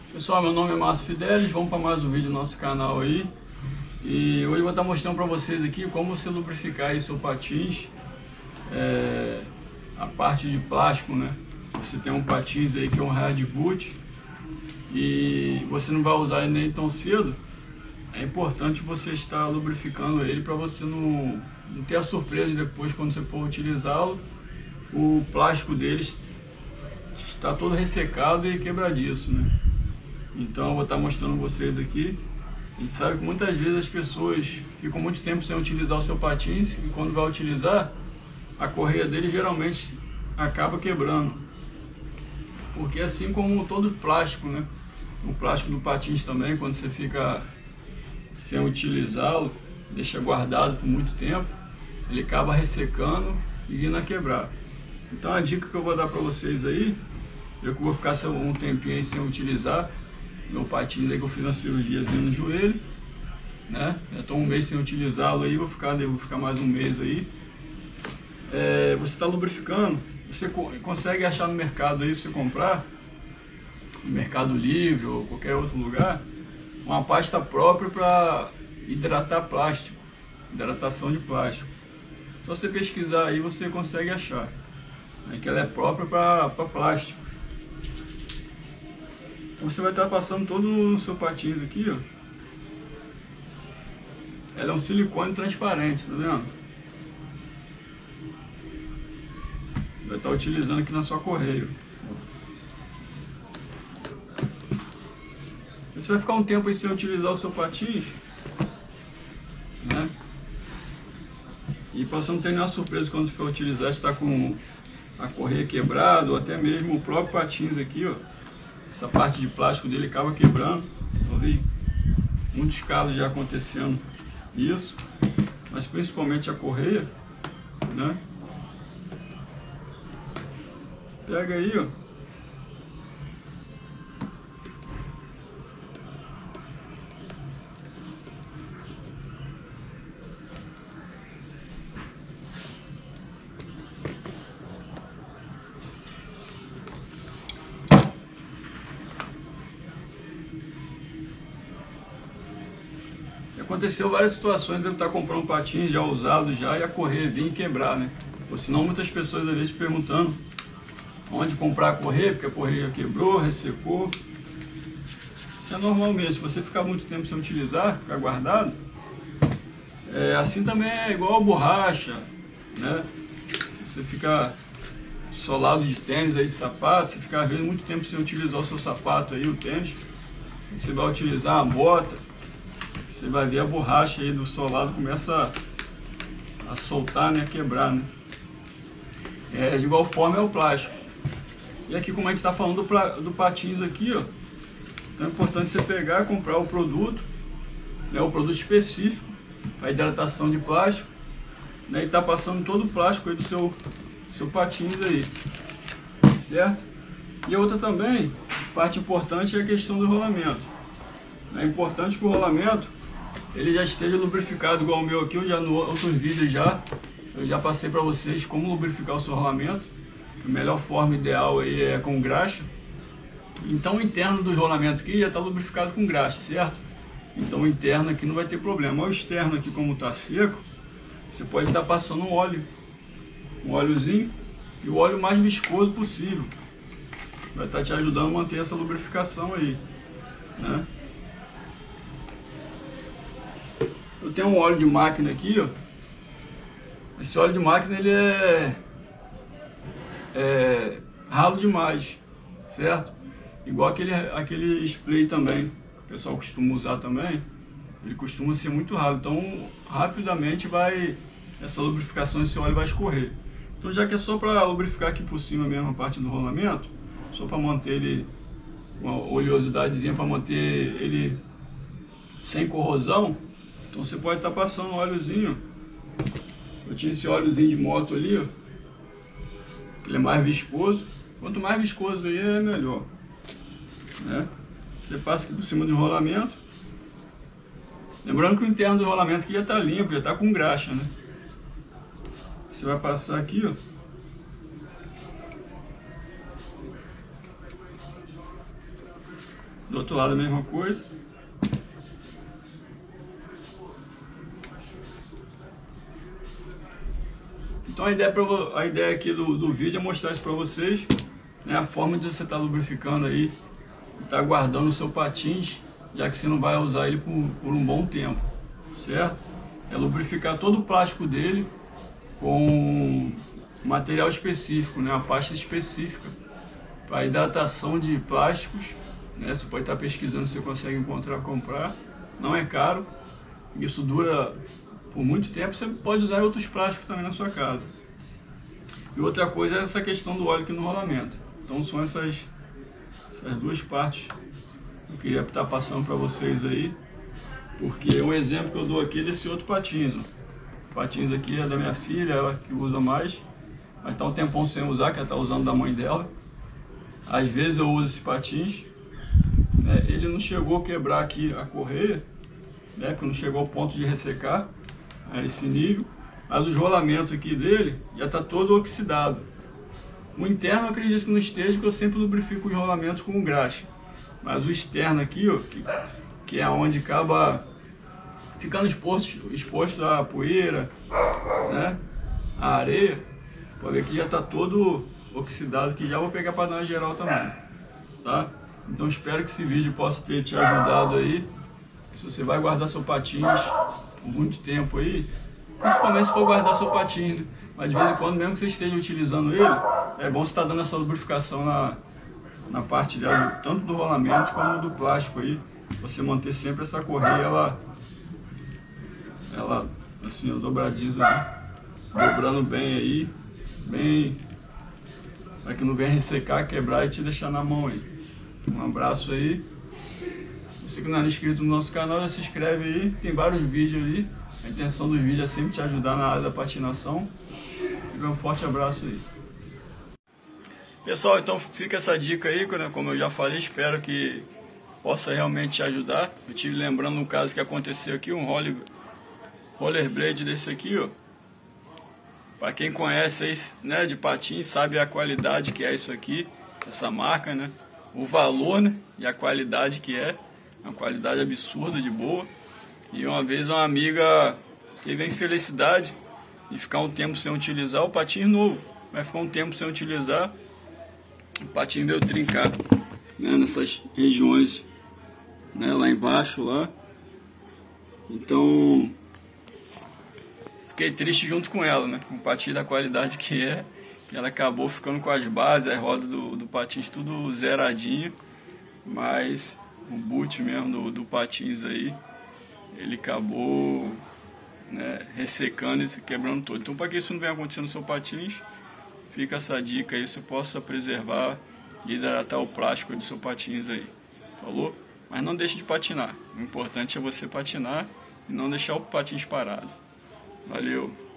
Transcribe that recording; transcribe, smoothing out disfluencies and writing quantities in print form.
Pessoal, meu nome é Márcio Fidelis, vamos para mais um vídeo do nosso canal aí. E hoje eu vou estar mostrando para vocês aqui como você lubrificar aí seu patins, a parte de plástico, né? Você tem um patins aí que é um hard boot e você não vai usar ele nem tão cedo. É importante você estar lubrificando ele para você não ter a surpresa depois quando você for utilizá-lo, o plástico deles está todo ressecado e quebradiço, né? Então eu vou estar mostrando vocês aqui. A gente sabe que muitas vezes as pessoas ficam muito tempo sem utilizar o seu patins e quando vai utilizar, a correia dele geralmente acaba quebrando. Porque assim como todo plástico, né? O plástico do patins também, quando você fica sem utilizá-lo, deixa guardado por muito tempo, ele acaba ressecando e vindo a quebrar. Então a dica que eu vou dar para vocês aí, eu que vou ficar um tempinho aí sem utilizar meu patins aí, que eu fiz uma cirurgiazinha no joelho, né? Já estou um mês sem utilizá-lo aí, vou ficar mais um mês aí. Você está lubrificando, você consegue achar no mercado aí, se você comprar, no Mercado Livre ou qualquer outro lugar, uma pasta própria para hidratar plástico, hidratação de plástico. Só você pesquisar aí você consegue achar, né, que ela é própria para plástico. Então você vai estar passando todo o seu patins aqui, ó. Ela é um silicone transparente, tá vendo? Vai estar utilizando aqui na sua correia. Você vai ficar um tempo aí sem utilizar o seu patins, né? E para você não ter nenhuma surpresa quando você for utilizar, está com a correia quebrada ou até mesmo o próprio patins aqui, ó. Essa parte de plástico dele acaba quebrando. Eu vi muitos casos já acontecendo isso, mas principalmente a correia, né? Pega aí, ó. Aconteceu várias situações de eu estar comprando patins já usado já e a correia vir e quebrar, né? Ou senão muitas pessoas às vezes perguntando onde comprar a correia, porque a correia quebrou, ressecou. Isso é normal mesmo, se você ficar muito tempo sem utilizar, ficar guardado, assim também é igual a borracha, né? Você fica solado de tênis aí, de sapato, você ficar às vezes muito tempo sem utilizar o seu sapato aí, o tênis, você vai utilizar a bota, você vai ver a borracha aí do solado começa a soltar, né, a quebrar, né? De igual forma é o plástico. E aqui, como a gente está falando do patins aqui, ó, então é importante você pegar, comprar o produto, né, o produto específico para hidratação de plástico, né, e tá passando todo o plástico aí do seu patins aí, certo? E outra também, parte importante é a questão do rolamento. É importante que o rolamento ele já esteja lubrificado igual o meu aqui. Eu já no outros vídeos eu já passei para vocês como lubrificar o seu rolamento. A melhor forma ideal aí é com graxa. Então o interno do rolamento aqui já está lubrificado com graxa, certo? Então o interno aqui não vai ter problema. O externo aqui, como está seco, você pode estar passando um óleozinho, e o óleo mais viscoso possível. Vai estar te ajudando a manter essa lubrificação aí, né? Eu tenho um óleo de máquina aqui, ó. Esse óleo de máquina ele é ralo demais, certo? Igual aquele spray também, que o pessoal costuma usar também. Ele costuma ser muito ralo, então rapidamente essa lubrificação, esse óleo vai escorrer. Então já que é só para lubrificar aqui por cima mesmo a parte do rolamento, só para manter ele, uma oleosidadezinha para manter ele sem corrosão, então você pode estar passando um óleozinho. Eu tinha esse óleozinho de moto ali, ó, que ele é mais viscoso. Quanto mais viscoso aí é melhor, né? Você passa aqui por cima do rolamento. Lembrando que o interno do rolamento aqui já está limpo, já está com graxa, né? Você vai passar aqui, ó. Do outro lado a mesma coisa. Então a ideia aqui do vídeo é mostrar isso para vocês, né, a forma de você estar lubrificando aí, estar guardando o seu patins, já que você não vai usar ele por um bom tempo, certo? É lubrificar todo o plástico dele com material específico, né, uma pasta específica para hidratação de plásticos, né? Você pode estar pesquisando, você consegue encontrar, comprar, não é caro, isso dura por muito tempo. Você pode usar outros plásticos também na sua casa. E outra coisa é essa questão do óleo aqui no rolamento. Então são essas duas partes que eu queria estar passando para vocês aí, porque um exemplo que eu dou aqui é desse outro patins. O patins aqui é da minha filha, ela que usa mais, mas está um tempão sem usar, que ela está usando da mãe dela. Às vezes eu uso esse patins, né? Ele não chegou a quebrar aqui a correia, né? Porque não chegou ao ponto de ressecar a esse nível, mas os rolamentos aqui dele já está todo oxidado. O interno eu acredito que não esteja, porque eu sempre lubrifico os rolamentos com graxa, mas o externo aqui, ó, que é onde acaba ficando exposto à poeira, né, a areia, pode ver que já está todo oxidado, que já vou pegar para dar uma geral também, tá? Então espero que esse vídeo possa ter te ajudado aí. Se você vai guardar seu patins por muito tempo aí, principalmente se for guardar seu patins, né? Mas de vez em quando, mesmo que você esteja utilizando ele, é bom você estar dando essa lubrificação na parte dela, tanto do rolamento como do plástico aí, você manter sempre essa correia, ela assim, dobradiça, né? Dobrando bem aí, bem, para que não venha ressecar, quebrar e te deixar na mão aí. Um abraço aí. Você que não é inscrito no nosso canal, já se inscreve aí, tem vários vídeos ali. A intenção dos vídeos é sempre te ajudar na área da patinação. E um forte abraço aí. Pessoal, então fica essa dica aí, né, como eu já falei, espero que possa realmente te ajudar. Eu tive lembrando um caso que aconteceu aqui, um rollerblade desse aqui, ó. Para quem conhece aí, né, de patins, sabe a qualidade que é isso aqui, essa marca, né? O valor, né, e a qualidade que é, uma qualidade absurda, de boa. E uma vez uma amiga teve a infelicidade de ficar um tempo sem utilizar o patins novo, mas ficou um tempo sem utilizar, o patins veio trincar, né, nessas regiões, né, lá embaixo, lá. Então fiquei triste junto com ela, né, com o patins da qualidade que é. E ela acabou ficando com as bases, a roda do patins tudo zeradinho, mas o boot mesmo do patins aí, ele acabou, né, ressecando e se quebrando todo. Então, para que isso não venha acontecendo no seu patins, fica essa dica aí, você possa preservar e hidratar o plástico do seu patins aí, falou? Mas não deixe de patinar, o importante é você patinar e não deixar o patins parado. Valeu!